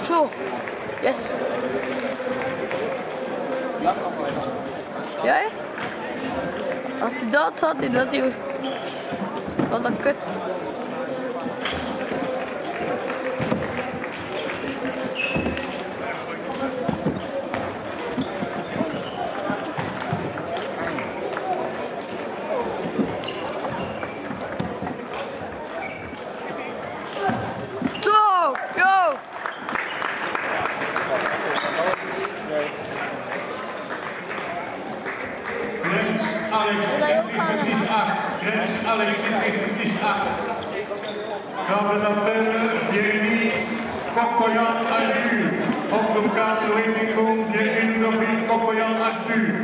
Zo. Yes. Ja, hè? Als hij dat had, was dat kut. Zo, yo! Grens Alex 20-8. Grens Alex 20-8. Gabriel Jeremy Kokoyan Arthur. Op de plaats Wetting Jeremy Kokoyan Arthur.